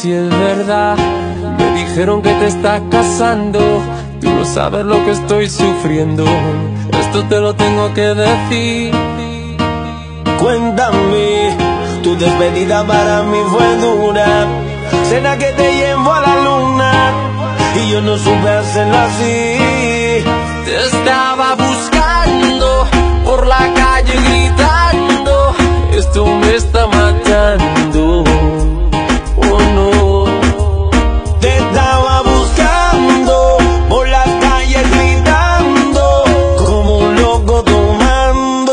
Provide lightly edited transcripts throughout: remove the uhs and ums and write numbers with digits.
si es verdad. Me dijeron que te estás casando. Tú no sabes lo que estoy sufriendo. Esto te lo tengo que decir. Cuéntame, tu despedida para mí fue dura. Cena que te llevo a la luna y yo no supe hacerlo así. Te estaba buscando por la calle gritando. Esto me está matando. Oh no. Te estaba buscando por las calles gritando como un loco tomando.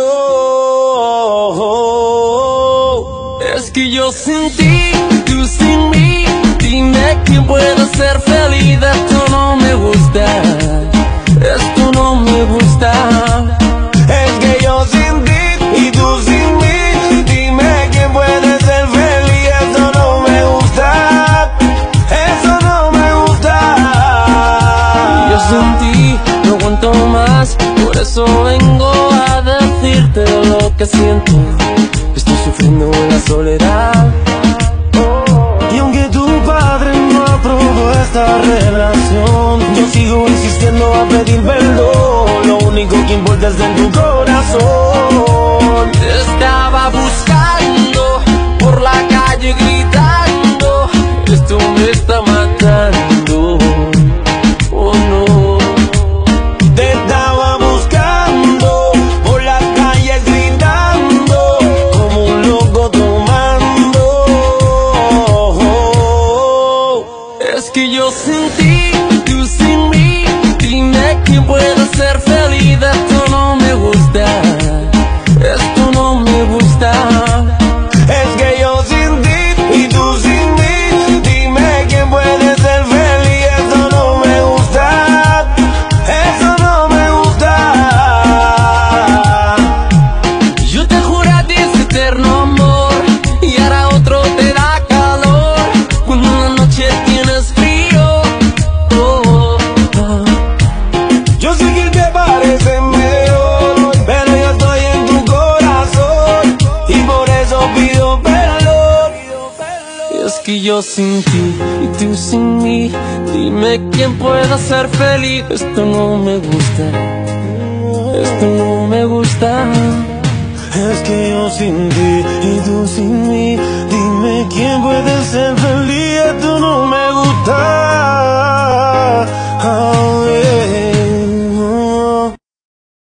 Es que yo sin ti, tú sin mí. Dime quién puede ser feliz. Esto no me gusta. Esto no me gusta. Es que yo sin ti y tú sin mí. Dime quién puede ser feliz. Eso no me gusta. Eso no me gusta. Yo sin ti no aguanto más. Por eso vengo a decirte lo que siento. Estoy sufriendo en la soledad. Y aunque tu padre no aprobó esta relación, yo sigo insistiendo a pedir perdón. Lo único que importa es en tu corazón. Te estaba buscando por la calle gritando. Esto me está matando. Oh no. Te estaba buscando por las calles gritando como un loco tomando. Es que yo sin ti, tú sin mí. Dime quién puede ser feliz. Esto no me gusta. Esto no me gusta. Es que yo sin ti y tú sin mí. Dime quién puede ser feliz. Eso no me gusta. Eso no me gusta. Yo te juro a ti ese eterno amor y ahora otro te da calor cuando en la noche tienes frío. Oh, oh. Yo sé que te parece mejor, pero yo estoy en tu corazón y por eso pido perdón. Y es que yo sin ti y tú sin mí. Dime quién pueda ser feliz. Esto no me gusta. Esto no me gusta. Es que yo sin ti y tú sin mí. Dime quién puede ser feliz. Esto no me gusta. Oh, yeah.